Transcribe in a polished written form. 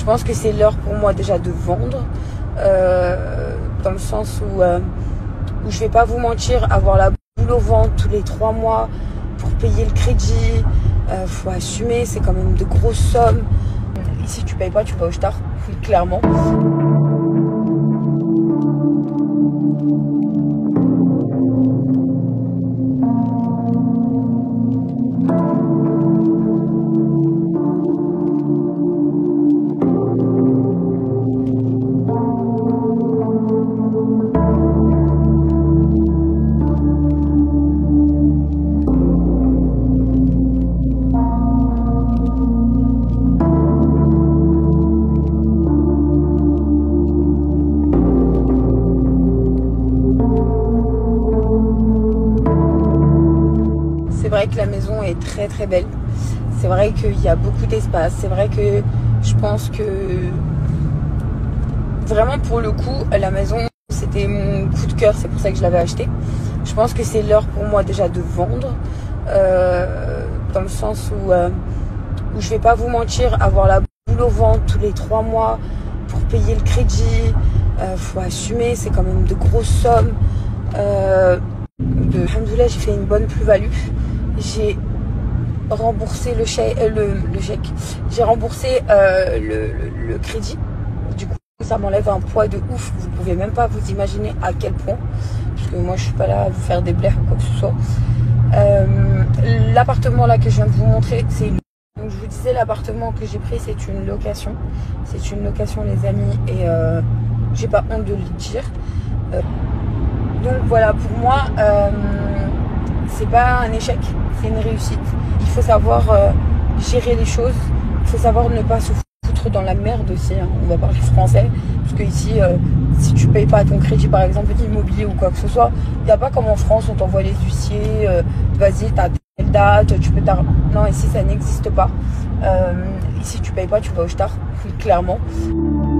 Je pense que c'est l'heure pour moi déjà de vendre, dans le sens où je vais pas vous mentir, avoir la boule au ventre tous les 3 mois pour payer le crédit, faut assumer, c'est quand même de grosses sommes. Ici tu payes pas, tu vas au star, clairement. C'est vrai que la maison est très très belle. C'est vrai qu'il y a beaucoup d'espace. C'est vrai que je pense que vraiment pour le coup, la maison, c'était mon coup de cœur. C'est pour ça que je l'avais acheté. Je pense que c'est l'heure pour moi déjà de vendre, dans le sens où je vais pas vous mentir, avoir la boule au ventre tous les 3 mois pour payer le crédit, faut assumer, c'est quand même de grosses sommes. Alhamdoulilah, j'ai fait une bonne plus-value. J'ai remboursé le chèque, j'ai remboursé le crédit. Du coup, ça m'enlève un poids de ouf. Vous pouvez même pas vous imaginer à quel point. Parce que moi, je suis pas là à vous faire des blaires ou quoi que ce soit. L'appartement là que je viens de vous montrer, c'est une... Donc, je vous disais, l'appartement que j'ai pris, c'est une location. C'est une location, les amis, et j'ai pas honte de le dire. Donc voilà, pour moi, c'est pas un échec, c'est une réussite. Il faut savoir gérer les choses, il faut savoir ne pas se foutre dans la merde aussi, hein. On va parler français, parce que ici, si tu payes pas ton crédit, par exemple, immobilier ou quoi que ce soit, il n'y a pas comme en France, on t'envoie les huissiers, vas-y, t'as telle date, tu peux t'arrêter. Non, ici, ça n'existe pas. Ici, tu payes pas, tu vas au star, clairement.